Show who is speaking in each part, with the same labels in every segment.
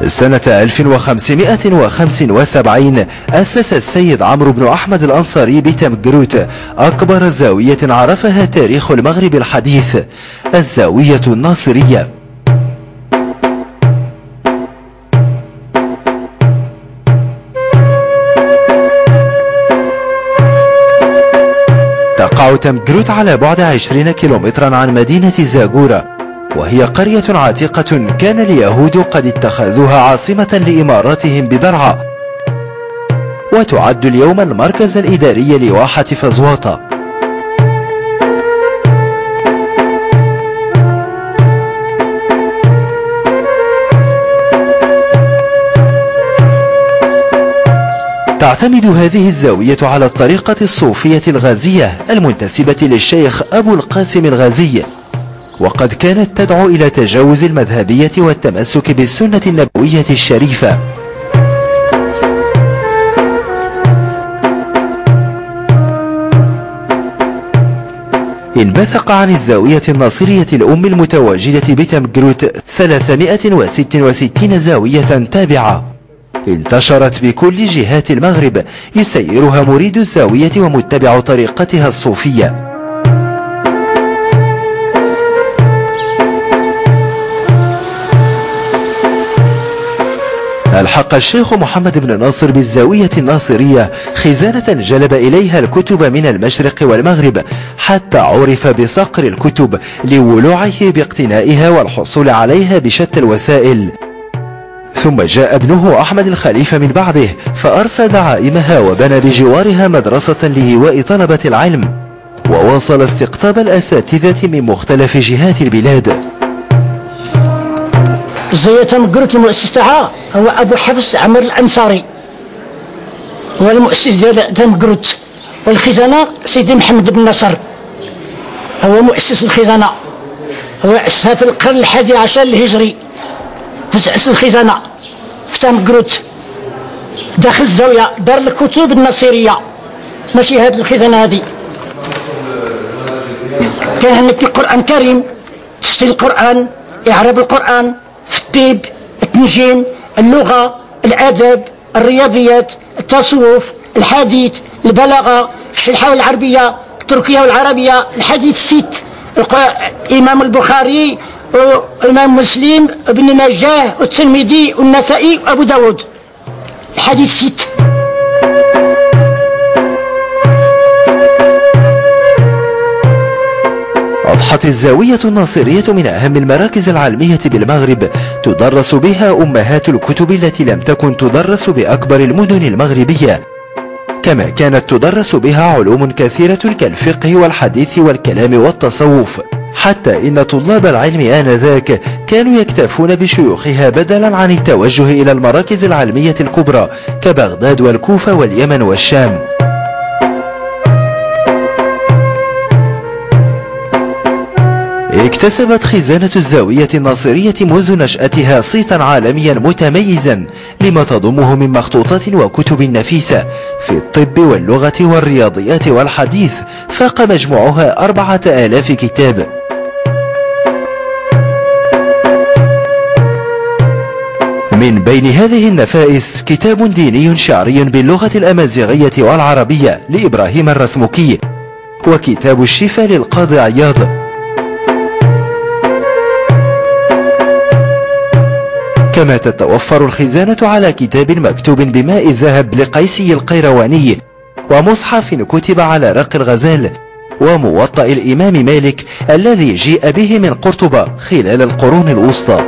Speaker 1: سنة 1575 أسس السيد عمرو بن أحمد الأنصاري بتمجروت أكبر زاوية عرفها تاريخ المغرب الحديث، الزاوية الناصرية. تقع تمجروت على بعد 20 كيلومترا عن مدينة زاغورة، وهي قرية عتيقة كان اليهود قد اتخذوها عاصمة لإماراتهم بدرعا، وتعد اليوم المركز الإداري لواحة فزواطة. تعتمد هذه الزاوية على الطريقة الصوفية الغازية المنتسبة للشيخ أبو القاسم الغازي، وقد كانت تدعو إلى تجاوز المذهبية والتمسك بالسنة النبوية الشريفة. انبثق عن الزاوية الناصرية الأم المتواجدة بتمجروت 366 زاوية تابعة انتشرت بكل جهات المغرب، يسيرها مريد الزاوية ومتبع طريقتها الصوفية. الحق الشيخ محمد بن ناصر بالزاوية الناصرية خزانة جلب إليها الكتب من المشرق والمغرب، حتى عرف بصقر الكتب لولوعه باقتنائها والحصول عليها بشتى الوسائل. ثم جاء ابنه أحمد الخليفة من بعده فأرسى دعائمها وبنى بجوارها مدرسة لهواء طلبة العلم، وواصل استقطاب الأساتذة من مختلف جهات البلاد.
Speaker 2: زي تمجروت المؤسس تاعها هو أبو حفص عمر الأنصاري، هو المؤسس ديال تمجروت، والخزانة سيدي محمد بن نصر هو مؤسس الخزانة، هو أسسها في القرن 11 الهجري، فأسس الخزانة في تمجروت داخل الزاوية دار الكتب النصيرية، ماشي هاد الخزانة هادي. كان هناك القرآن الكريم، تفسير القرآن، إعراب القرآن، في الطب، التنجيم، اللغة، الأدب، الرياضيات، التصوف، الحديث، البلاغة، الشريحة العربية، التركية والعربية، الحديث الست، الإمام البخاري وإمام مسلم وابن ماجه والترمذي والنسائي وأبو داود، الحديث الست.
Speaker 1: أضحت الزاوية الناصرية من أهم المراكز العلمية بالمغرب، تدرس بها أمهات الكتب التي لم تكن تدرس بأكبر المدن المغربية، كما كانت تدرس بها علوم كثيرة كالفقه والحديث والكلام والتصوف، حتى إن طلاب العلم آنذاك كانوا يكتفون بشيوخها بدلا عن التوجه إلى المراكز العلمية الكبرى كبغداد والكوفة واليمن والشام. اكتسبت خزانة الزاوية الناصرية منذ نشأتها صيتا عالميا متميزا لما تضمه من مخطوطات وكتب نفيسة في الطب واللغة والرياضيات والحديث، فاق مجموعها 4000 كتاب. من بين هذه النفائس كتاب ديني شعري باللغة الأمازيغية والعربية لإبراهيم الرسمكي، وكتاب الشفاء للقاضي عياض. كما تتوفر الخزانة على كتاب مكتوب بماء الذهب لقيسي القيرواني، ومصحف كتب على رق الغزال، وموطأ الإمام مالك الذي جيء به من قرطبة خلال القرون الوسطى.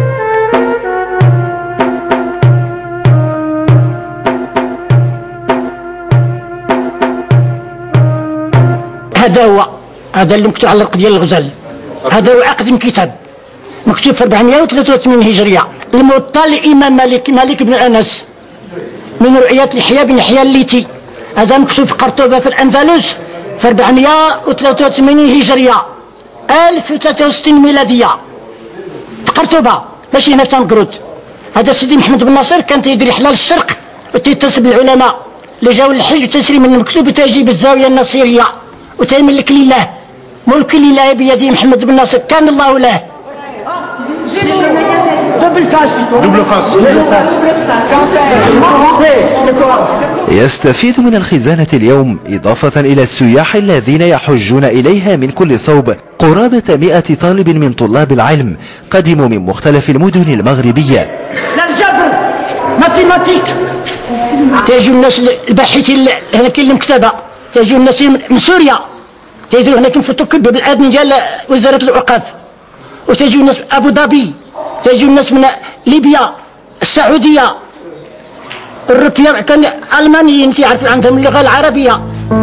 Speaker 2: هذا اللي مكتوب على الرق ديال الغزال، هذا هو أقدم كتاب مكتوب في 483 هجرية، الموطأ للإمام مالك بن أنس من رؤية يحيى بن يحيى الليثي، هذا مكتوب في قرطبة في الأندلس في 483 هجرية 1063 ميلادية في قرطبة، ماشي هنا في تمجروت. هذا سيدي محمد بن ناصر كان تيدير رحلة للشرق وتيتصل بالعلماء اللي جاوا للحج وتسري من المكتوب وتجيب الزاوية الناصرية وتيملك لله، ملك لله بيد محمد بن ناصر، كان الله له. دبل فاس.
Speaker 1: يستفيد من الخزانة اليوم إضافة إلى السياح الذين يحجون إليها من كل صوب قرابة 100 طالب من طلاب العلم قدموا من مختلف المدن المغربية.
Speaker 2: الجبر ماتيماتيك تيجوا الناس الباحثين هنا كاين المكتبة، تيجوا الناس من سوريا تيديروا هنا فوتوكوبي بالأذن ديال وزارة الأوقاف، وتيجوا الناس أبو ظبي، تيجوا الناس من ليبيا، السعودية، الروبيان، كان ألمانيين تعرفوا عندهم اللغة العربية.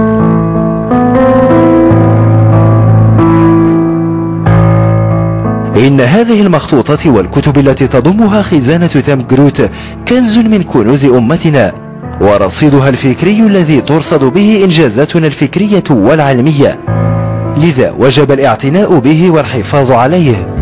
Speaker 1: إن هذه المخطوطات والكتب التي تضمها خزانة تام جروت كنز من كنوز أمتنا، ورصيدها الفكري الذي ترصد به إنجازاتنا الفكرية والعلمية، لذا وجب الاعتناء به والحفاظ عليه.